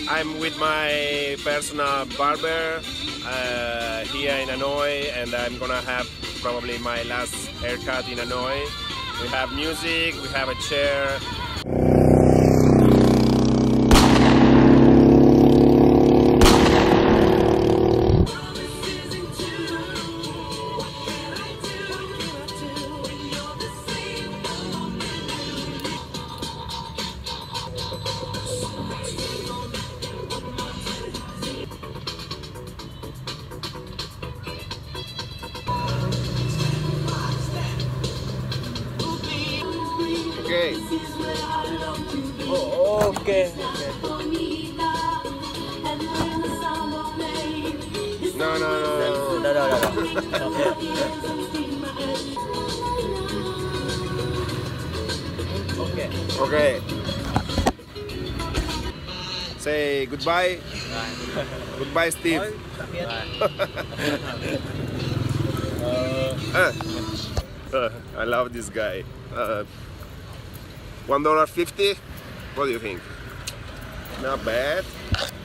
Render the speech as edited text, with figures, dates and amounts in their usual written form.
I'm with my personal barber here in Hanoi, and I'm gonna have probably my last haircut in Hanoi. We have music, we have a chair. Okay. Oh, okay. No. Okay. Okay. Say goodbye. Goodbye, Steve. I love this guy. $1.50. What do you think? Not bad.